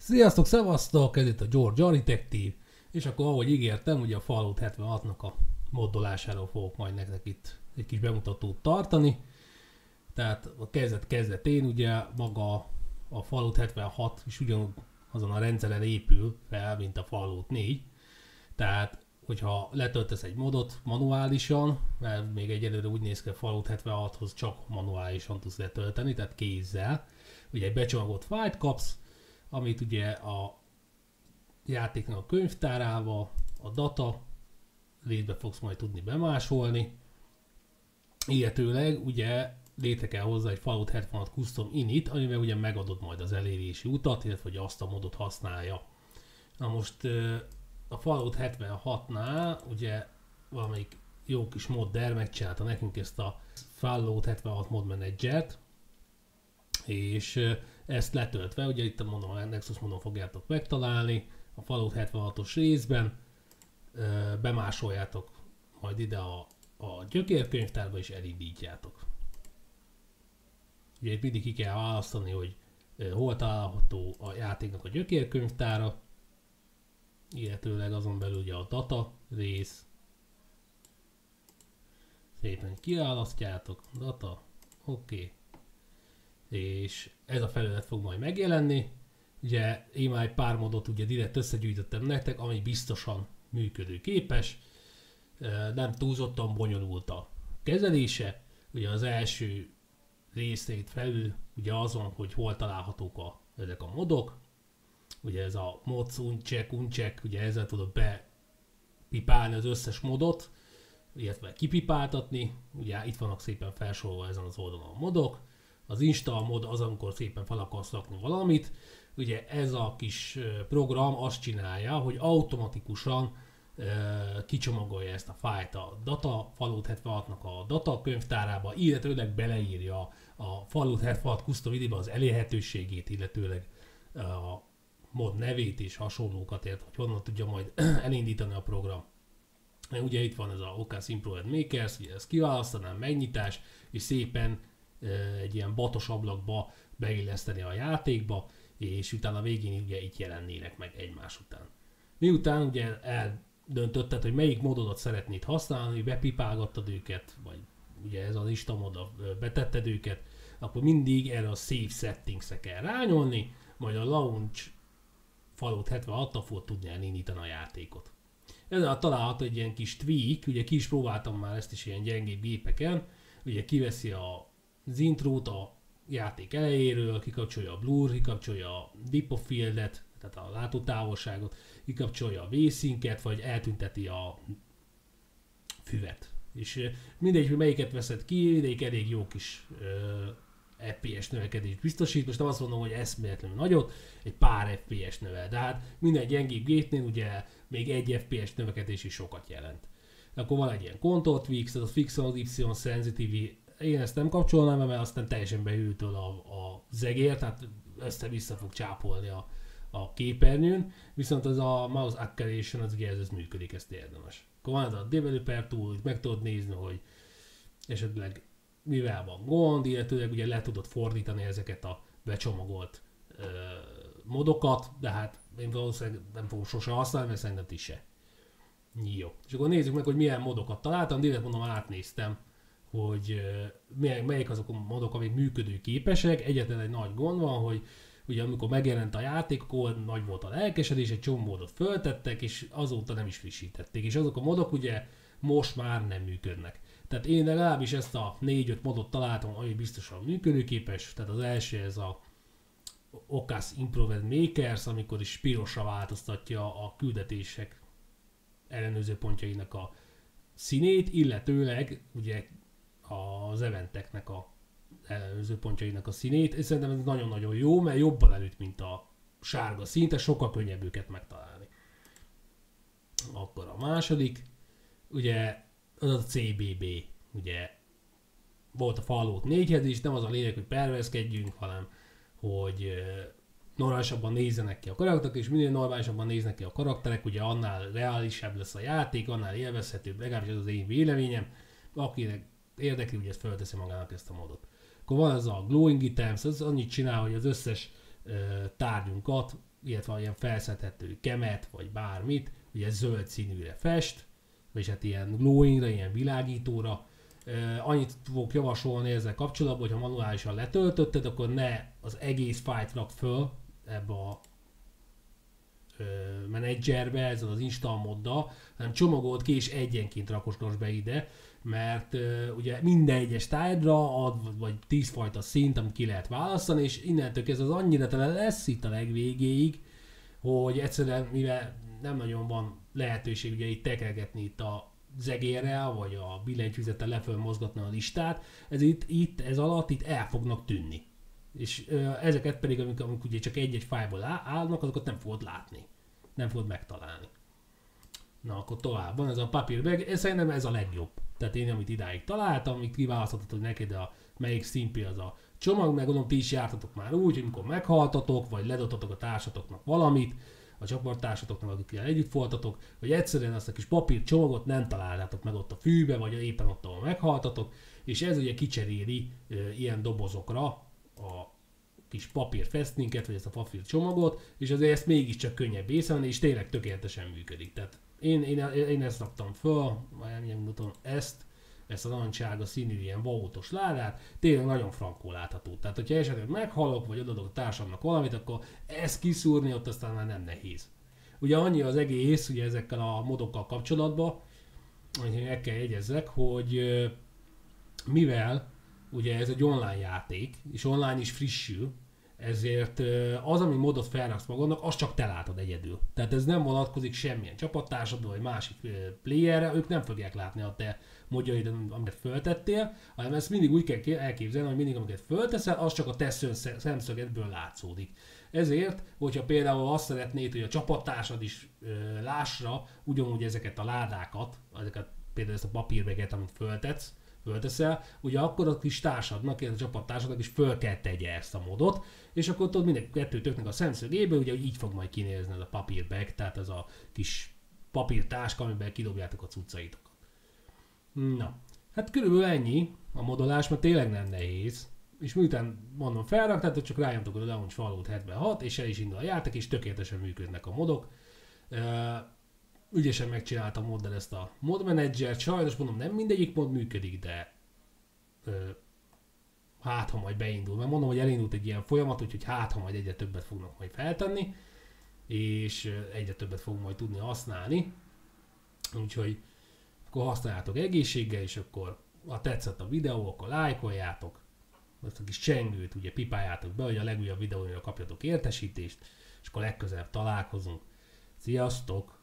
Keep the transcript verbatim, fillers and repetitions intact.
Sziasztok, szevasztok, ez itt a George Architective, és akkor ahogy ígértem, ugye a Fallout hetvenhatnak a moddolásáról fogok majd nektek itt egy kis bemutatót tartani. Tehát a kezdet kezdetén ugye maga a Fallout hetvenhat is ugyanazon a rendszeren épül fel, mint a Fallout négy. Tehát, hogyha letöltesz egy modot manuálisan, mert még egyelőre úgy néz ki, a Fallout hetvenhathoz csak manuálisan tudsz letölteni, tehát kézzel, ugye egy becsomagolt fájlt kapsz, amit ugye a játéknak a könyvtárába, a data részbe fogsz majd tudni bemásolni. Illetőleg ugye létre kell hozzá egy Fallout hetvenhat Custom Init, amivel ugye megadod majd az elérési utat, illetve hogy azt a modot használja. Na most a Fallout hetvenhatnál ugye valamelyik jó kis modder megcsinálta nekünk ezt a Fallout hetvenhat Mod Managert, és ezt letöltve, ugye itt mondom, a Nexus modon fogjátok megtalálni, a Fallout hetvenhatos részben, bemásoljátok majd ide a, a gyökérkönyvtárba és elindítjátok. Ugye itt mindig ki kell választani, hogy hol található a játéknak a gyökérkönyvtára, illetőleg azon belül ugye a data rész. Szépen kiválasztjátok, data, oké. Okay. És ez a felület fog majd megjelenni. Ugye én már egy pár modot ugye direkt összegyűjtöttem nektek, ami biztosan működőképes. Nem túlzottan bonyolult a kezelése. Ugye az első részét felül ugye azon, hogy hol találhatók a, ezek a modok. Ugye ez a mods, uncheck, uncheck, ugye ezzel tudod bepipálni az összes modot, illetve kipipáltatni. Ugye itt vannak szépen felsorolva ezen az oldalon a modok. Az install mod az, amikor szépen fel akarsz rakni valamit. Ugye ez a kis program azt csinálja, hogy automatikusan e, kicsomagolja ezt a fájlt a data, Fallout hetvenhatnak a data könyvtárába, illetőleg beleírja a Fallout hetvenhat Custom Inibe az elérhetőségét, illetőleg a mod nevét és hasonlókat, ért, hogy honnan tudja majd elindítani a program. Ugye itt van ez a Ocas Improved Makers, ugye ezt kiválasztanám, megnyitás, és szépen egy ilyen batos ablakba beilleszteni a játékba, és utána a végén ugye itt jelennének meg egymás után. Miután ugye eldöntötted, hogy melyik mododat szeretnéd használni, bepipálgattad őket, vagy ugye ez az Insta modra betetted őket, akkor mindig erre a Save Settings-re kell rányolni, majd a Launch Fallout hetvenhattal fog tudni elindítani a játékot. Ezzel található egy ilyen kis tweak, ugye ki is próbáltam már ezt is ilyen gyengébb gépeken, ugye kiveszi a az intrót a játék elejéről, kikapcsolja a blur, kikapcsolja a depth of fieldet, tehát a látótávolságot, kikapcsolja a V-synket, vagy eltünteti a füvet. És mindegy, hogy melyiket veszed ki, mindegyik elég jó kis uh, ef pé es növekedést biztosít. Most nem azt mondom, hogy eszméletlenül nagyot, egy pár ef pé es növel, de hát minden gyengébb gépnél ugye még egy ef pé es növekedés is sokat jelent. Akkor van egy ilyen control tweaks, ez a fix az Y sensitivity. Én ezt nem kapcsolnám, mert aztán teljesen beült a, a zegér, tehát össze-vissza fog csápolni a, a képernyőn, viszont az a mouse acceleration az ugye ez, ez működik, ezt érdemes. Akkor van ez a developer tool, itt meg tudod nézni, hogy esetleg mivel van gond, illetőleg ugye le tudod fordítani ezeket a becsomagolt ö, modokat, de hát én valószínűleg nem fogom sose használni, mert szerintem ti se. Jó. És akkor nézzük meg, hogy milyen modokat találtam, direkt mondom, átnéztem, hogy melyik azok a modok, amik működőképesek. Egyetlen egy nagy gond van, hogy ugye amikor megjelent a játék, akkor nagy volt a lelkesedés, egy csomó modot föltettek, és azóta nem is frissítették. És azok a modok ugye most már nem működnek. Tehát én legalábbis ezt a négy-öt modot találtam, ami biztosan működőképes. Tehát az első ez a Ocas Improved Makers, amikor is pirosra változtatja a küldetések ellenőrző pontjainak a színét, illetőleg ugye az eventeknek a előző pontjainak a színét, és szerintem ez nagyon-nagyon jó, mert jobban elüt, mint a sárga szín, tehát sokkal könnyebb őket megtalálni. Akkor a második, ugye az a cé bé bé, ugye volt a Fallout négyhez is, nem az a lényeg, hogy perverszkedjünk, hanem hogy normálisabban nézzenek ki a karakterek, és minél normálisabban néznek ki a karakterek, ugye annál reálisabb lesz a játék, annál élvezhetőbb, legalábbis ez az én véleményem, akinek érdekli, ugye ezt felteszi magának ezt a modot. Akkor van ez a glowing items, az annyit csinál, hogy az összes uh, tárgyunkat illetve ilyen felszedhető kemet, vagy bármit, ugye zöld színűre fest, vagy hát ilyen glowingra, ilyen világítóra. Uh, annyit fogok javasolni ezzel kapcsolatban, hogy ha manuálisan letöltötted, akkor ne az egész fájlt rak föl ebbe a uh, menedzserbe, ezzel az install moddal, hanem csomagold ki és egyenként rakosgass be ide, mert uh, ugye minden egyes tárgyra ad vagy tíz fajta szint, amit ki lehet választani, és innentől kezdve az annyira tele lesz itt a legvégéig, hogy egyszerűen, mivel nem nagyon van lehetőség ugye itt tekergetni itt a zegérrel, vagy a billentyűzettel leföl mozgatni a listát, ez itt, itt, ez alatt itt el fognak tűnni. És ö, ezeket pedig, amik, amik ugye csak egy-egy fájból állnak, azokat nem fogod látni. Nem fogod megtalálni. Na, akkor tovább van ez a papírbag, ez szerintem ez a legjobb. Tehát én, amit idáig találtam, amit kiválaszthatod, hogy neked a melyik színpi az a csomag, meg gondolom ti is jártatok már úgy, hogy amikor meghaltatok, vagy ledobtatok a társatoknak valamit, a csapattársatoknak, akikkel együtt voltatok, hogy egyszerűen azt a kis papír csomagot nem találtátok meg ott a fűbe, vagy éppen ott, ahol meghaltatok, és ez ugye kicseréli e, ilyen dobozokra a kis papír festninket, vagy ezt a papír csomagot, és azért ezt mégiscsak könnyebb észrevenni, és tényleg tökéletesen működik. Tehát én, én, én ezt raktam föl, majd mutatom ezt, ezt a narancssárga színű ilyen vautos ládát, tényleg nagyon frankul látható. Tehát, hogyha esetleg meghalok, vagy adok a társamnak valamit, akkor ezt kiszúrni ott aztán már nem nehéz. Ugye annyi az egész, ugye ezekkel a modokkal kapcsolatban, hogy meg kell jegyezzek, hogy mivel ugye ez egy online játék, és online is frissül, ezért az, ami modot felraksz magadnak, azt csak te látod egyedül. Tehát ez nem vonatkozik semmilyen csapattársadról, vagy másik playerre, ők nem fogják látni a te modjaid, amit föltettél, hanem ezt mindig úgy kell elképzelni, hogy mindig, amiket fölteszel, az csak a te szemszögedből látszódik. Ezért, hogyha például azt szeretnéd, hogy a csapattársad is ö, lássa ugyanúgy ezeket a ládákat, ezeket, például ezt a papírbeget, amit föltetsz, fölteszel, ugye akkor a kis társadnak, a csapattársadnak is föl kell tegye ezt a modot, és akkor tudod minden kettőtöknek a szemszögébe, ugye így fog majd kinézni ez a papírbag, tehát ez a kis papírtáska, amiben kidobjátok a cuccaitokat. Na, hát körülbelül ennyi a modolás, mert tényleg nem nehéz. És miután mondom felraktátok, csak rájöntok a Launch Fallout hetvenhat, és el is indul a játék, és tökéletesen működnek a modok. Uh, ügyesen megcsinálta a moddal ezt a mod menedzsert, sajnos mondom nem mindegyik mod működik, de uh, hát ha majd beindul, mert mondom, hogy elindult egy ilyen folyamat, úgyhogy hát ha majd egyre többet fognak majd feltenni, és uh, egyre többet fogunk majd tudni használni. Úgyhogy akkor használjátok egészséggel, és akkor ha tetszett a videó, akkor lájkoljátok, azt a kis csengőt ugye pipáljátok be, hogy a legújabb videóra kapjatok értesítést, és akkor legközelebb találkozunk. Sziasztok!